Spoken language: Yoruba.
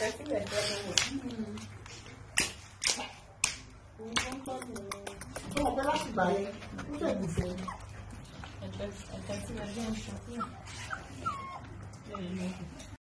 sí verde Como pé láti gbà yẹn, ó fẹ́ gùfẹ́. ẹ̀ka sí verde ń ṣe fún